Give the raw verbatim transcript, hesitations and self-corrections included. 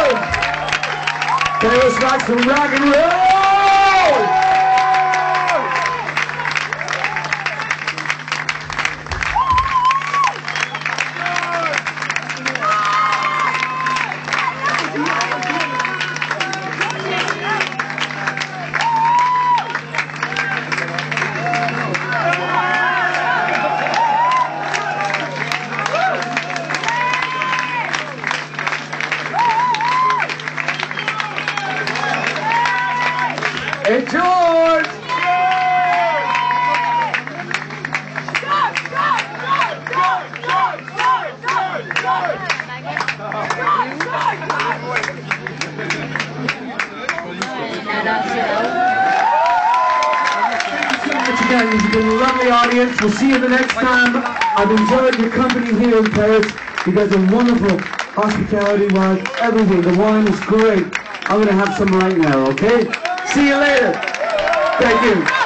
Okay, let's rock some rock and roll! Hey, George! Again, you've been a lovely audience. We'll see you the next time. I've enjoyed your company here in Paris. You guys are wonderful. Hospitality-wise, everything. The wine is great. I'm going to have some right now, okay? See you later. Thank you.